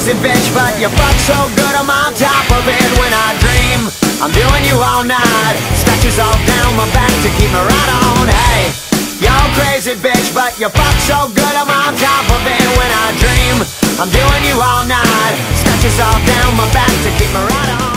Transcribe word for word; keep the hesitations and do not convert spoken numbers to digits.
crazy bitch, but you fuck so good I'm on top of it when I dream I'm doing you all night, scratches all down my back to keep me right on. Hey, you're crazy bitch, but you fuck so good I'm on top of it when I dream I'm doing you all night, scratches all down my back to keep me right on.